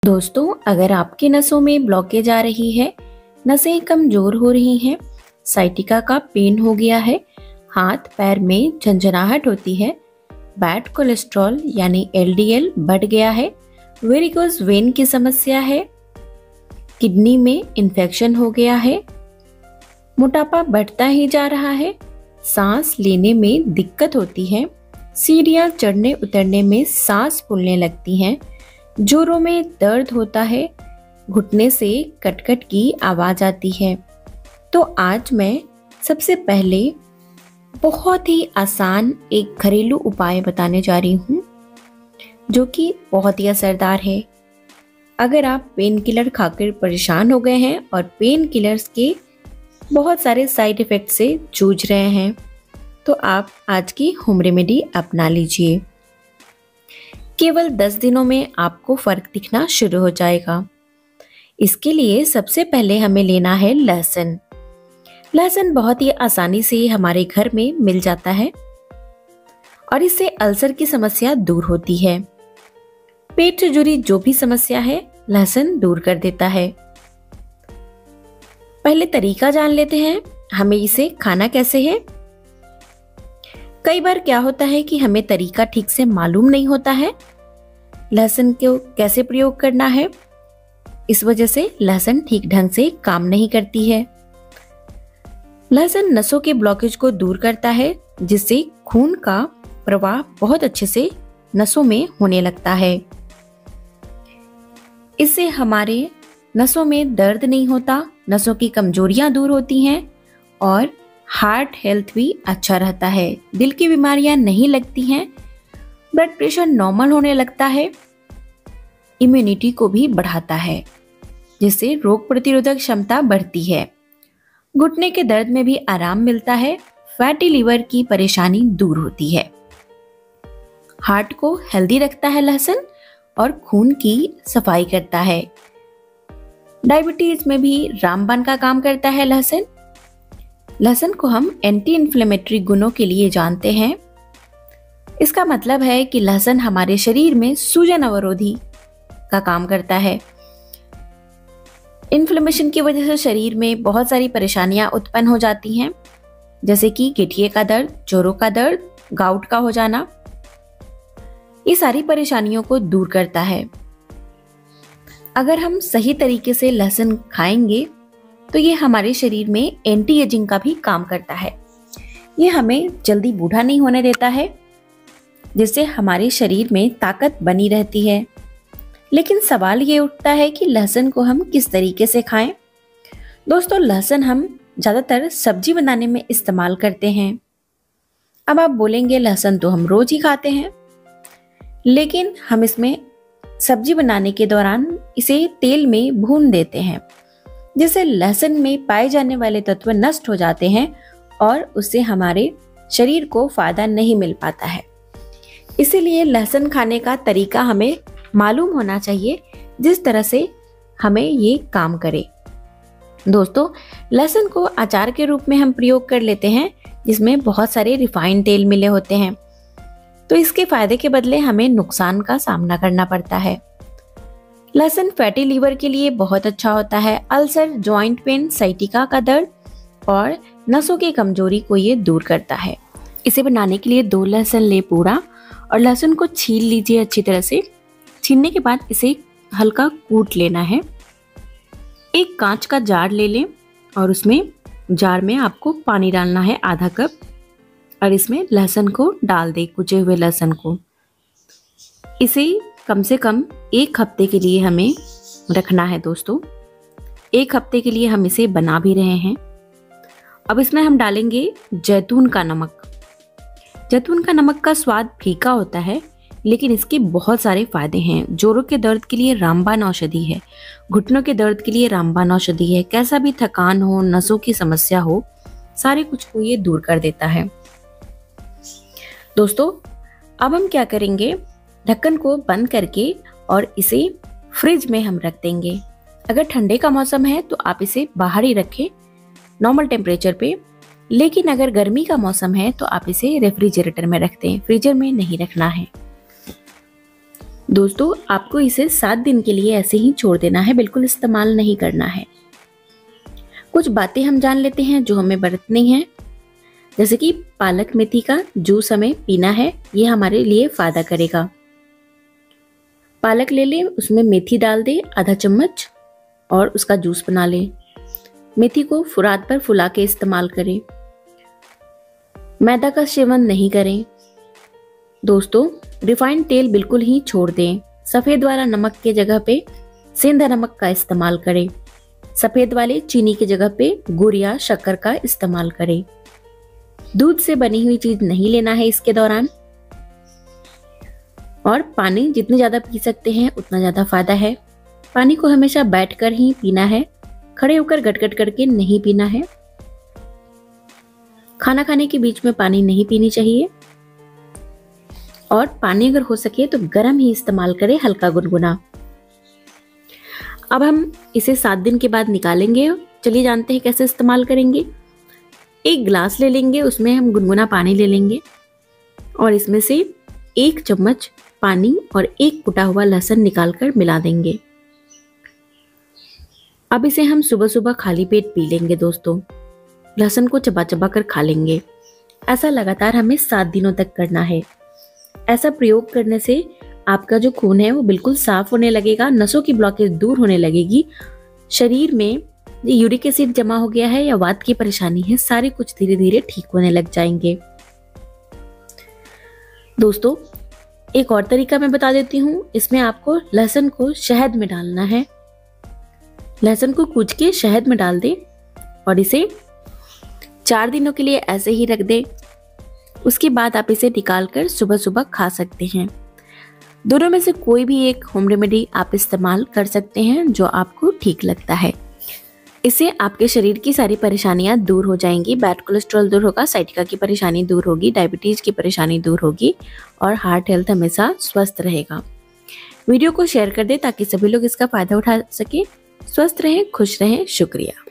दोस्तों, अगर आपकी नसों में ब्लॉकेज आ रही है, नसें कमजोर हो रही हैं, साइटिका का पेन हो गया है, हाथ पैर में झंझनाहट होती है, बैड कोलेस्ट्रॉल यानी एलडीएल बढ़ गया है, वेरिकोज वेन की समस्या है, किडनी में इन्फेक्शन हो गया है, मोटापा बढ़ता ही जा रहा है, सांस लेने में दिक्कत होती है, सीढ़ियां चढ़ने उतरने में सांस फूलने लगती हैं, जोरों में दर्द होता है, घुटने से कटकट की आवाज आती है। तो आज मैं सबसे पहले बहुत ही आसान एक घरेलू उपाय बताने जा रही हूँ जो कि बहुत ही असरदार है। अगर आप पेन किलर खाकर परेशान हो गए हैं और पेन किलर्स के बहुत सारे साइड इफेक्ट से जूझ रहे हैं तो आप आज की होम रेमेडी अपना लीजिए। केवल 10 दिनों में आपको फर्क दिखना शुरू हो जाएगा। इसके लिए सबसे पहले हमें लेना है लहसुन। लहसुन बहुत ही आसानी से हमारे घर में मिल जाता है और इससे अल्सर की समस्या दूर होती है। पेट से जुड़ी जो भी समस्या है लहसुन दूर कर देता है। पहले तरीका जान लेते हैं हमें इसे खाना कैसे है। कई बार क्या होता है कि हमें तरीका ठीक से मालूम नहीं होता है लहसुन को कैसे प्रयोग करना है। इस वजह से लहसुन ठीक ढंग से काम नहीं करती है। लहसुन नसों के ब्लॉकेज को दूर करता है जिससे खून का प्रवाह बहुत अच्छे से नसों में होने लगता है। इससे हमारे नसों में दर्द नहीं होता, नसों की कमजोरियां दूर होती हैं और हार्ट हेल्थ भी अच्छा रहता है। दिल की बीमारियां नहीं लगती हैं, ब्लड प्रेशर नॉर्मल होने लगता है, इम्यूनिटी को भी बढ़ाता है जिससे रोग प्रतिरोधक क्षमता बढ़ती है। घुटने के दर्द में भी आराम मिलता है, फैटी लीवर की परेशानी दूर होती है। हार्ट को हेल्दी रखता है लहसुन और खून की सफाई करता है। डायबिटीज में भी रामबाण का काम करता है लहसुन। लहसुन को हम एंटी इन्फ्लेमेटरी गुणों के लिए जानते हैं। इसका मतलब है कि लहसुन हमारे शरीर में सूजन अवरोधी का काम करता है। इन्फ्लेमेशन की वजह से शरीर में बहुत सारी परेशानियां उत्पन्न हो जाती हैं, जैसे कि गठिए का दर्द, जोड़ों का दर्द, गाउट का हो जाना। ये सारी परेशानियों को दूर करता है। अगर हम सही तरीके से लहसुन खाएंगे तो ये हमारे शरीर में एंटी एजिंग का भी काम करता है। ये हमें जल्दी बूढ़ा नहीं होने देता है, जिससे हमारे शरीर में ताकत बनी रहती है। लेकिन सवाल ये उठता है कि लहसुन को हम किस तरीके से खाएं। दोस्तों, लहसुन हम ज्यादातर सब्जी बनाने में इस्तेमाल करते हैं। अब आप बोलेंगे लहसुन तो हम रोज ही खाते हैं, लेकिन हम इसमें सब्जी बनाने के दौरान इसे तेल में भून देते हैं, जिससे लहसुन में पाए जाने वाले तत्व नष्ट हो जाते हैं और उससे हमारे शरीर को फायदा नहीं मिल पाता है। इसीलिए लहसुन खाने का तरीका हमें मालूम होना चाहिए जिस तरह से हमें ये काम करे। दोस्तों, लहसुन को अचार के रूप में हम प्रयोग कर लेते हैं जिसमें बहुत सारे रिफाइंड तेल मिले होते हैं, तो इसके फायदे के बदले हमें नुकसान का सामना करना पड़ता है। लहसुन फैटी लीवर के लिए बहुत अच्छा होता है। अल्सर, जॉइंट पेन, साइटिका का दर्द और नसों की कमजोरी को ये दूर करता है। इसे बनाने के लिए 2 लहसुन ले पूरा और लहसुन को छील लीजिए अच्छी तरह से। छीलने के बाद इसे हल्का कूट लेना है। एक कांच का जार ले लें और उसमें जार में आपको पानी डालना है आधा कप और इसमें लहसुन को डाल दें, कुचे हुए लहसुन को। इसे कम से कम 1 हफ्ते के लिए हमें रखना है। दोस्तों, 1 हफ्ते के लिए हम इसे बना भी रहे हैं। अब इसमें हम डालेंगे जैतून का नमक। जैतून का नमक का स्वाद फीका होता है, लेकिन इसके बहुत सारे फायदे हैं। जोड़ों के दर्द के लिए रामबाण औषधि है, घुटनों के दर्द के लिए रामबाण औषधि है। कैसा भी थकान हो, नसों की समस्या हो, सारे कुछ को ये दूर कर देता है। दोस्तों, अब हम क्या करेंगे, ढक्कन को बंद करके और इसे फ्रिज में हम रख देंगे। अगर ठंडे का मौसम है तो आप इसे बाहर ही रखें नॉर्मल टेम्परेचर पे, लेकिन अगर गर्मी का मौसम है तो आप इसे रेफ्रिजरेटर में रख दें, फ्रीजर में नहीं रखना है। दोस्तों, आपको इसे 7 दिन के लिए ऐसे ही छोड़ देना है, बिल्कुल इस्तेमाल नहीं करना है। कुछ बातें हम जान लेते हैं जो हमें बरतनी हैं, जैसे कि पालक मेथी का जूस हमें पीना है, ये हमारे लिए फायदा करेगा। पालक ले लें, उसमें मेथी डाल दें आधा चम्मच और उसका जूस बना लें। मेथी को रात भर फुला के इस्तेमाल करें। मैदा का सेवन नहीं करें। दोस्तों, रिफाइंड तेल बिल्कुल ही छोड़ दें। सफेद वाला नमक के जगह पे सेंधा नमक का इस्तेमाल करें। सफेद वाले चीनी की जगह पे गुड़ या शक्कर का इस्तेमाल करें। दूध से बनी हुई चीज नहीं लेना है इसके दौरान। और पानी जितने ज्यादा पी सकते हैं उतना ज्यादा फायदा है। पानी को हमेशा बैठकर ही पीना है, खड़े होकर गटगट करके नहीं पीना है। खाना खाने के बीच में पानी नहीं पीनी चाहिए। और पानी अगर हो सके तो गर्म ही इस्तेमाल करें, हल्का गुनगुना। अब हम इसे 7 दिन के बाद निकालेंगे। चलिए जानते हैं कैसे इस्तेमाल करेंगे। एक गिलास ले लेंगे, उसमें हम गुनगुना पानी ले लेंगे और इसमें से 1 चम्मच पानी और 1 कुटा हुआ लहसुन निकालकर मिला देंगे। अब इसे हम सुबह सुबह खाली पेट पी लेंगे। दोस्तों, लहसुन को चबा चबा कर खा लेंगे। ऐसा लगातार हमें 7 दिनों तक करना है। ऐसा प्रयोग करने से आपका जो खून है वो बिल्कुल साफ होने लगेगा, नसों की ब्लॉकेज दूर होने लगेगी। शरीर में यूरिक एसिड जमा हो गया है या वात की परेशानी है, सारे कुछ धीरे धीरे ठीक होने लग जाएंगे। दोस्तों, एक और तरीका मैं बता देती हूँ। इसमें आपको लहसुन को शहद में डालना है। लहसुन को कूच के शहद में डाल दें और इसे 4 दिनों के लिए ऐसे ही रख दें। उसके बाद आप इसे निकाल कर सुबह सुबह खा सकते हैं। दोनों में से कोई भी एक होम रेमेडी आप इस्तेमाल कर सकते हैं जो आपको ठीक लगता है। इससे आपके शरीर की सारी परेशानियां दूर हो जाएंगी। बैड कोलेस्ट्रॉल दूर होगा, साइटिका की परेशानी दूर होगी, डायबिटीज की परेशानी दूर होगी और हार्ट हेल्थ हमेशा स्वस्थ रहेगा। वीडियो को शेयर कर दें ताकि सभी लोग इसका फायदा उठा सके। स्वस्थ रहें, खुश रहें। शुक्रिया।